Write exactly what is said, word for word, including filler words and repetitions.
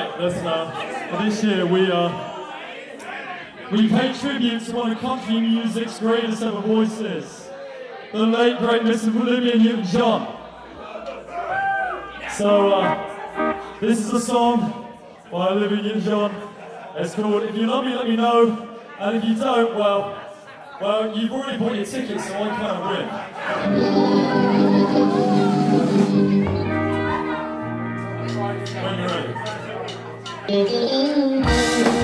Right, listen, uh, this year we, uh, we pay tribute to one of country music's greatest ever voices, the late, great Missus Olivia Newton-John. So, uh, this is a song by Olivia Newton-John. It's called If You Love Me, Let Me Know, and if you don't, well, well, you've already bought your tickets, so I can't win. When you're ready.